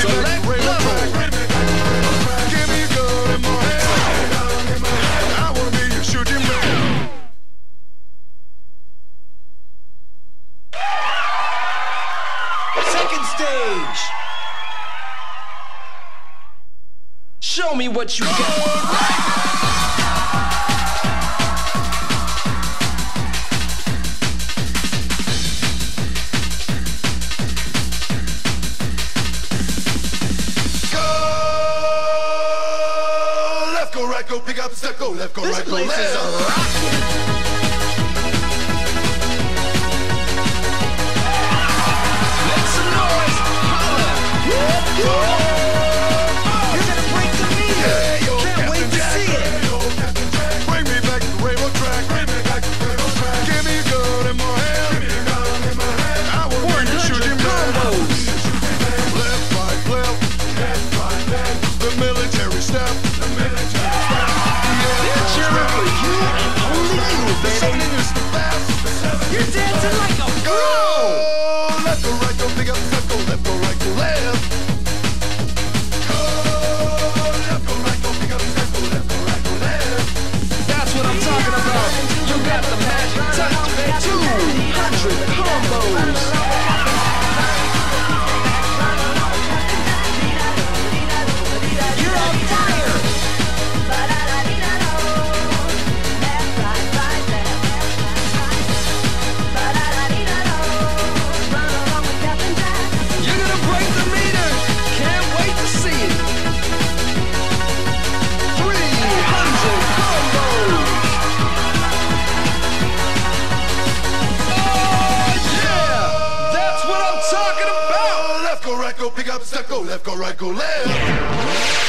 Select level. Give me a gun in my hand. I wanna be your shooting man. Second stage. Show me what you got. Go right, go pick up, step, go left, go This right, go place left. is a rocket. Make some noise. Holla. You're gonna break the meter. Yeah, yo, Can't wait to see it. Bring me back to the railroad track. Give me a gun in my hand. I wanna be your shooting man. Left, right, left. The military step. They're cheering for you and only you, baby. You're dancing like a pro. Go left, go right, go pick up, step, go left, go right, go left. Go left, go right, go pick up, step, go left, go right, go left. That's what I'm talking about. You got the magic touch. 200 combos. You're on fire. You're gonna break the meter. Can't wait to see it. 300 combos. Oh yeah, that's what I'm talking about. Left, go right, go pick up, step, go left, go right, go left.